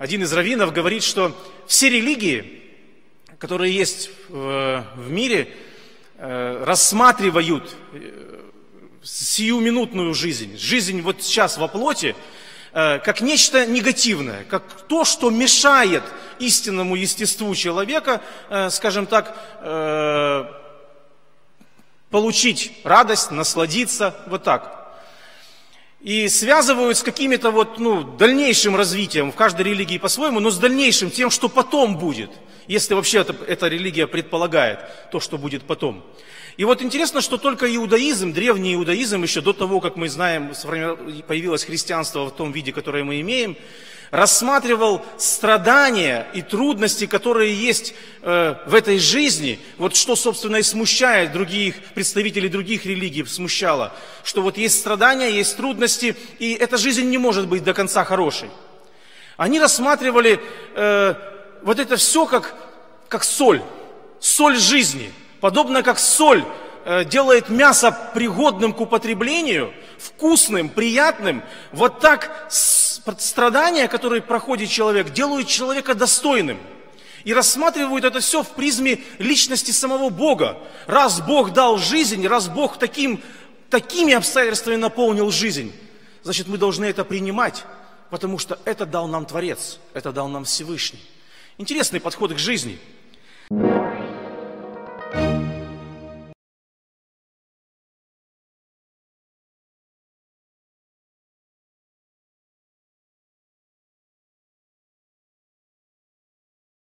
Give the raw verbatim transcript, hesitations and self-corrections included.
один из раввинов говорит, что все религии, которые есть в мире, рассматривают сиюминутную жизнь, жизнь вот сейчас во плоти, как нечто негативное, как то, что мешает истинному естеству человека, скажем так, получить радость, насладиться, вот так. И связывают с каким-то вот, ну, дальнейшим развитием, в каждой религии по-своему, но с дальнейшим, тем, что потом будет, если вообще это, эта религия предполагает то, что будет потом. И вот интересно, что только иудаизм, древний иудаизм, еще до того, как мы знаем, появилось христианство в том виде, которое мы имеем, рассматривал страдания и трудности, которые есть э, в этой жизни, вот что, собственно, и смущает других, представителей других религий, смущало, что вот есть страдания, есть трудности, и эта жизнь не может быть до конца хорошей. Они рассматривали э, вот это все как, как соль, соль жизни, подобно как соль э, делает мясо пригодным к употреблению, вкусным, приятным, вот так страдания, которые проходит человек, делают человека достойным. И рассматривают это все в призме личности самого Бога. Раз Бог дал жизнь, раз Бог таким, такими обстоятельствами наполнил жизнь, значит, мы должны это принимать, потому что это дал нам Творец, это дал нам Всевышний. Интересный подход к жизни.